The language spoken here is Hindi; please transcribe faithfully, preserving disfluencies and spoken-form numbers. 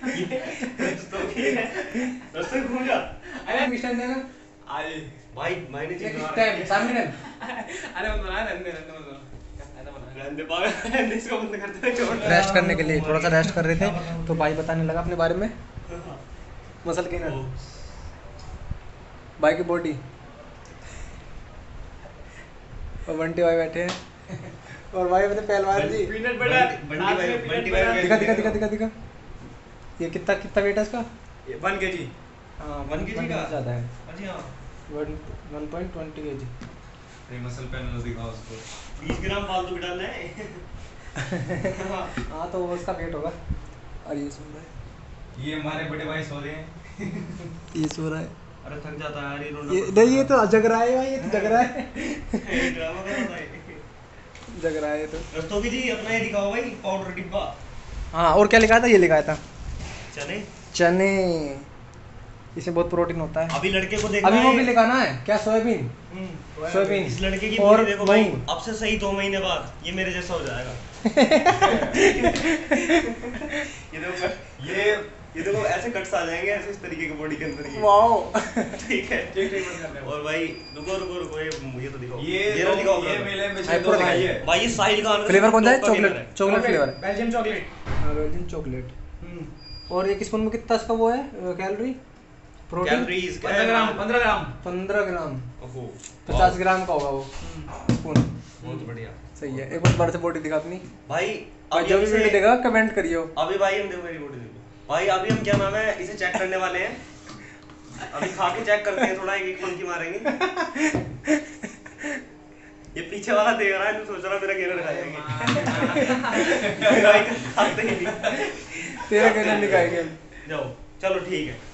दोस्तों की है दोस्तों घूम जा अरे मिशन देना अरे भाई मैंने चीज बना टाइम सामने टाइम अरे मत बना रंदे रंदे मत बना ऐसा बना रंदे पागल रंदे इसको बंद करते हैं छोड़ रेस्ट करने के लिए थोड़ा सा रेस्ट कर रहे थे तो भाई बताने लगा अपने बारे में मसल के ना भाई की बॉडी और बंटी भाई बैठे हैं और भाई अपने पहलवान जी पीनट बटर बंटी भाई बंटी भाई दिखा दिखा दिखा दिखा दिखा ये कितना कितना वेट है इसका वन केजी हाँ वन केजी का ज़्यादा है अच्छा वन वन पॉइंट ट्वेंटी के जी ये मसल पैनल दिखाओ उसको बीस ग्राम फालतू भी डालना है हाँ तो वो उसका वेट होगा और ये सुन रहा है ये हमारे बड़े भाई सो रहे हैं ये सो रहा है अरे थक जाता है यार ये रोना ये नहीं ये तो जग रहा है भाई ये तो जग रहा है ड्रामा कर रहा है जग रहा है तो दोस्तों की जी अपना ये दिखाओ भाई पाउडर डिब्बा हाँ और क्या लिखा था ये लिखा था चने चने इसमें बहुत प्रोटीन होता है अभी लड़के को देखना अभी वो है भी लिखाना है क्या सोयाबीन सोयाबीन इस लड़के की और बॉडी देखो भाई मूंग। अब से सही दो महीने बाद ये मेरे जैसा हो जाएगा ये देखो ये ये देखो ऐसे कट्स आ जाएंगे ऐसे इस तरीके की बॉडी के अंदर ये वाओ ठीक है ठीक ठीक मत करने और भाई रुको रुको रुको ये ये तो दिखाओ ये ये ना दिखाओ ये brother। मेले में हाई दो भाई प्रोटीन। है भाई ये साहिल खान का फ्लेवर कौन सा है top का winner चॉकलेट चॉकलेट फ्लेवर है बेल्जियम चॉकलेट हाँ बेल्जियन चॉकलेट और एक स्पून में कितना इसका वो है कैलोरी प्रोटीन कैलोरीज पंद्रह ग्राम पंद्रह ग्राम पंद्रह ग्राम ओहो पचास ग्राम का होगा वो स्पून बहुत बढ़िया सही है एक बार बड़े से बॉडी दिखा अपनी भाई और अभी जो हम भी वीडियो इसे देगा कमेंट करियो अभी भाई हम देखो मेरी बॉडी देखो भाई अभी हम क्या नाम है इसे चेक करने वाले हैं अभी खा के चेक करते हैं थोड़ा एक एक पंक्ति मारेंगे ये पीछे वाला देख रहा है तो सोच रहा मेरा गेनर खा जाएंगे खाते ही नहीं तेरा कहना निकालेंगे जाओ चलो ठीक है